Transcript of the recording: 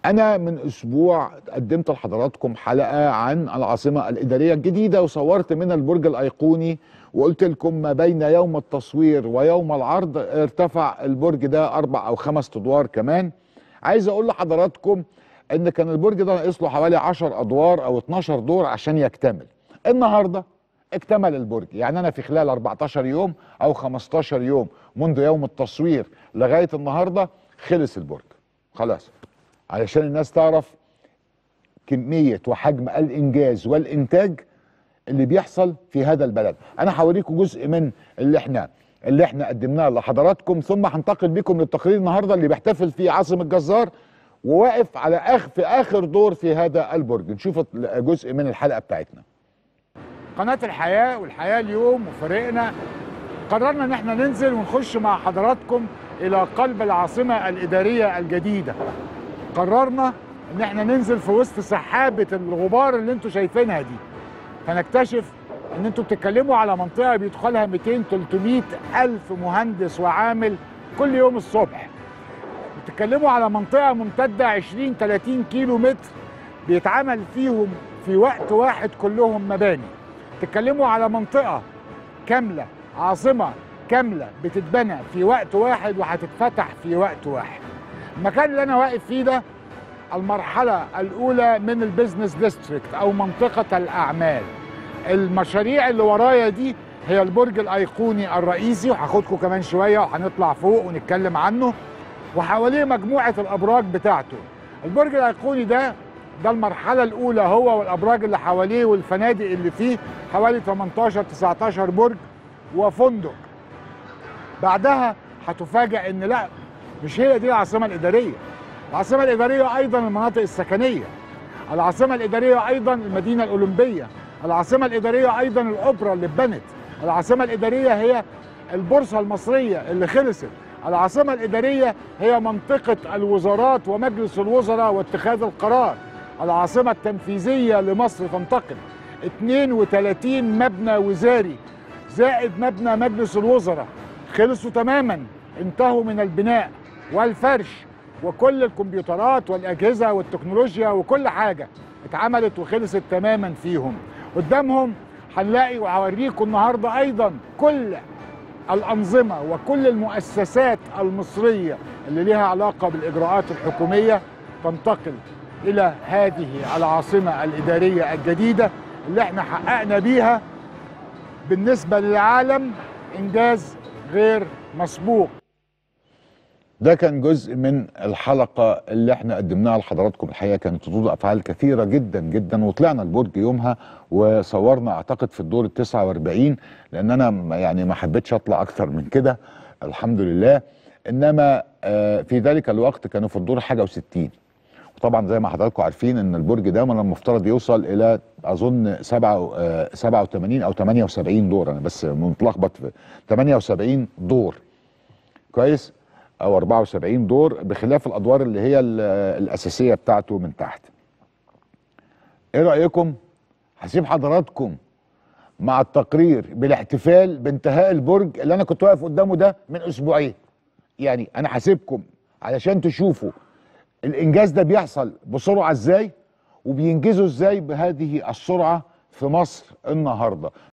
أنا من أسبوع قدمت لحضراتكم حلقة عن العاصمة الإدارية الجديدة، وصورت من البرج الأيقوني، وقلت لكم ما بين يوم التصوير ويوم العرض ارتفع البرج ده 4 أو 5 أدوار كمان. عايز أقول لحضراتكم إن كان البرج ده ناقص له حوالي 10 أدوار أو 12 دور عشان يكتمل. النهارده اكتمل البرج، يعني أنا في خلال 14 يوم أو 15 يوم منذ يوم التصوير لغاية النهارده خلص البرج خلاص، علشان الناس تعرف كمية وحجم الإنجاز والإنتاج اللي بيحصل في هذا البلد. أنا هوريكم جزء من اللي احنا قدمناه لحضراتكم، ثم هنتقل بكم للتقرير النهارده اللي بيحتفل فيه عاصم الجزار وواقف على في آخر دور في هذا البرج. نشوف جزء من الحلقة بتاعتنا. قناة الحياة والحياة اليوم وفريقنا قررنا ان احنا ننزل ونخش مع حضراتكم إلى قلب العاصمة الإدارية الجديدة. قررنا ان احنا ننزل في وسط سحابة الغبار اللي انتوا شايفينها دي، فنكتشف ان انتوا بتتكلموا على منطقة بيدخلها 200-300 ألف مهندس وعامل كل يوم الصبح. بتتكلموا على منطقة ممتدة 20-30 كيلو متر بيتعمل فيهم في وقت واحد كلهم مباني. بتتكلموا على منطقة كاملة، عاصمة كاملة بتتبنى في وقت واحد وهتتفتح في وقت واحد. المكان اللي انا واقف فيه ده المرحلة الأولى من البيزنس ديستريكت أو منطقة الأعمال. المشاريع اللي ورايا دي هي البرج الأيقوني الرئيسي، وهاخدكم كمان شوية وهنطلع فوق ونتكلم عنه، وحواليه مجموعة الأبراج بتاعته. البرج الأيقوني ده المرحلة الأولى، هو والأبراج اللي حواليه والفنادق اللي فيه، حوالي 18-19 برج وفندق. بعدها هتفاجأ إن لا، مش هي دي العاصمة الإدارية. العاصمة الإدارية أيضا المناطق السكنية، العاصمة الإدارية أيضا المدينة الأولمبية، العاصمة الإدارية أيضا الأوبرا اللي اتبنت، العاصمة الإدارية هي البورصة المصرية اللي خلصت، العاصمة الإدارية هي منطقة الوزارات ومجلس الوزراء واتخاذ القرار، العاصمة التنفيذية لمصر تنتقل 32 مبنى وزاري زائد مبنى مجلس الوزراء خلصوا تماما، انتهوا من البناء والفرش وكل الكمبيوترات والأجهزة والتكنولوجيا وكل حاجة اتعملت وخلصت تماما فيهم. قدامهم هنلاقي وهوريكم النهاردة أيضا كل الأنظمة وكل المؤسسات المصرية اللي لها علاقة بالإجراءات الحكومية تنتقل إلى هذه العاصمة الإدارية الجديدة اللي احنا حققنا بيها بالنسبة للعالم إنجاز غير مسبوق. ده كان جزء من الحلقة اللي احنا قدمناها لحضراتكم. الحقيقة كانت ردود أفعال كثيرة جدا جدا، وطلعنا البرج يومها وصورنا أعتقد في الدور ال49، لأن أنا يعني ما حبيتش أطلع أكثر من كده الحمد لله. إنما في ذلك الوقت كانوا في الدور حاجة و60، وطبعا زي ما حضراتكم عارفين إن البرج ده من المفترض يوصل إلى أظن 87 أو 78 دور، أنا بس متلخبط في 78 دور كويس، او 74 دور، بخلاف الادوار اللي هي الاساسيه بتاعته من تحت. ايه رايكم؟ هسيب حضراتكم مع التقرير بالاحتفال بانتهاء البرج اللي انا كنت واقف قدامه ده من اسبوعين. يعني انا هسيبكم علشان تشوفوا الانجاز ده بيحصل بسرعه ازاي، وبينجزوا ازاي بهذه السرعه في مصر النهارده.